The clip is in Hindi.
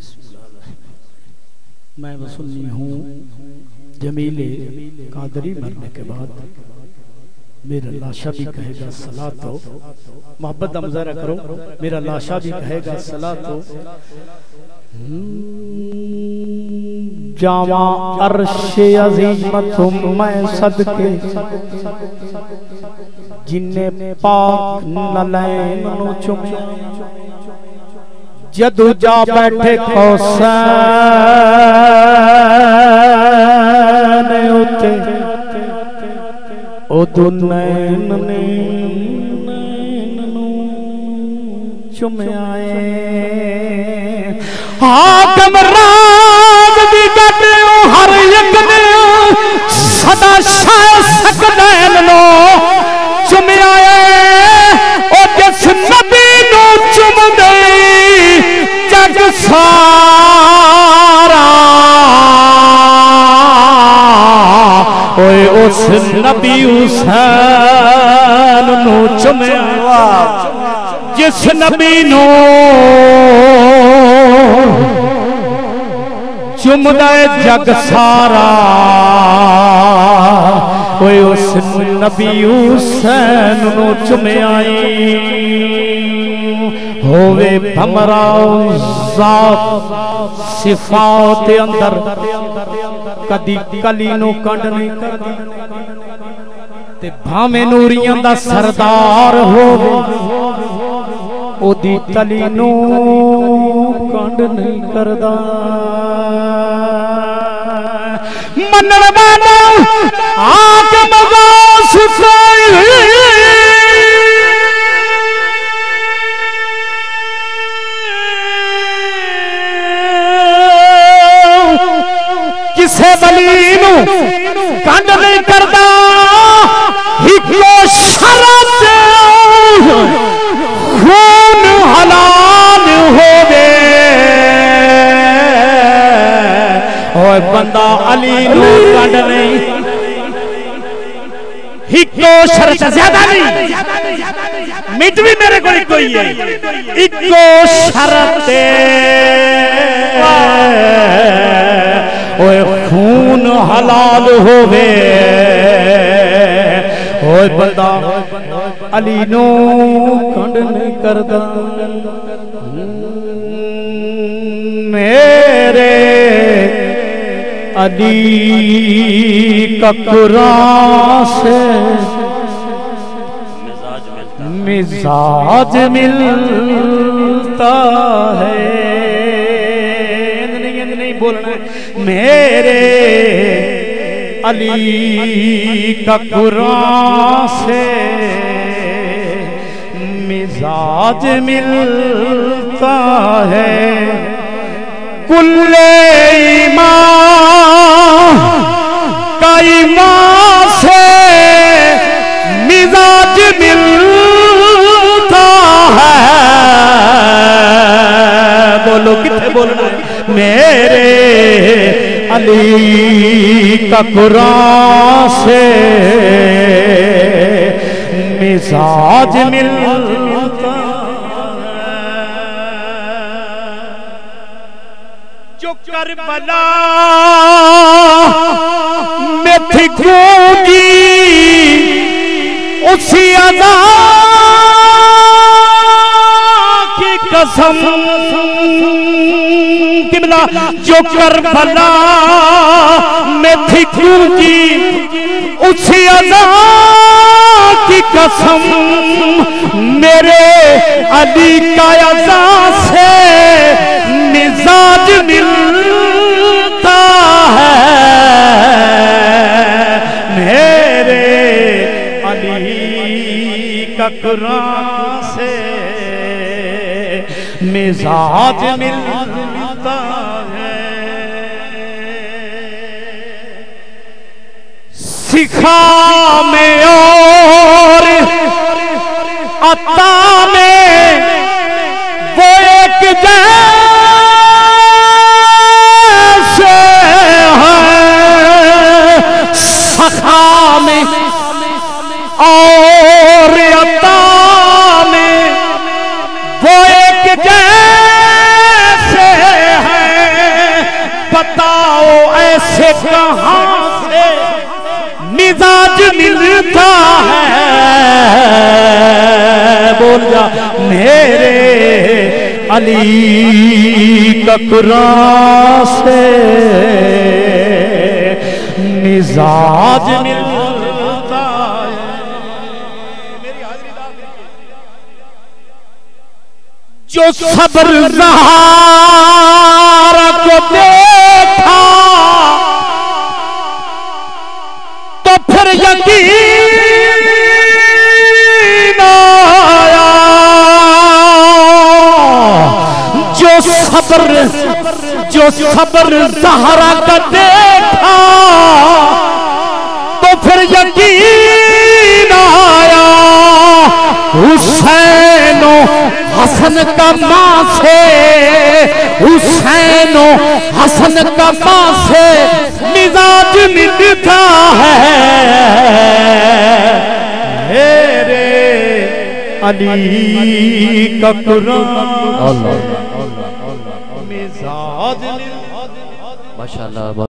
मैं वसुन्नी हूँ जमीले कादरी मरने के बाद मेरा लाशा भी कहेगा सलातो। मोहब्बत का मुजाहरा करो। मेरा लाशा भी कहेगा सलातो। जावा अर्शे अज़ीमतुम मैं सदके जिन्ने पाक नलैन नु चुमे जदू जा बैठे कौसैन उते उदू नैन ने चुम्याए। हाकम राज दी गड्डे हर एक ने सदा शाह सकदैन नो चुम्याए। ओ जिस नबी नो चुम दे जग सारा ओए उस नबी हुसैन नु चुम्या। जिस नबी नो चुमदा जग सारा ओए उस नबी हुसैन नु चुम्याई। होवे भमरा ज़ात सिफात अंदर कदी कली नु कंड नहीं करदी ते भावें नूरियां दा सरदार होवे ओदी तली नु कंड नहीं करदा। मनण वाला आके मवास किसे बली नू कंड नहीं करदा। हिको शरत खून हलाल होवे और बंदा अली नू कंड नहीं। हिको शरत ज्यादा नहीं मिट भी मेरे को कोई है। इको शरत ओए खून हलाल होवे ओए बंदा अली नो कंड नहीं करदा। मेरे अली का कुरान से मिजाज मिलता है। नहीं बोलना मेरे अली का कुरान से मिजाज मिलता है। कुल्ले ईमान का ईमान से मिजाज मिलता है। बोलो कितने बोलना मेरे अली का कुरान से मिजाज मिलता है। जो करबला में थी गूंगी उसी अदा की कसम किबला। जो करबला में थी गूंगी उसी अदा की कसम मेरे अली का अदा से मिजाज मिलता है। मेरे अली का कुरान से मिजाज मिलता है। सिखा में और अता में वो एक जैसे है। सखा में और अता में वो एक जैसे है। बताओ ऐसे कहां से मिजाज मिलता है। बोल जा मेरे अली का कुरान से मिजाज मिलता है। जो सब्र ज़हरा को देखा तो फिर यकीन आया। जो सब्र ज़हरा का देखा तो फिर यकीन आया। हुसैनो हसन का मां से, हुसैनो हसन का मां से मिजाज मिलता है। मेरे अली का कुरान मिजाज माशाअल्लाह।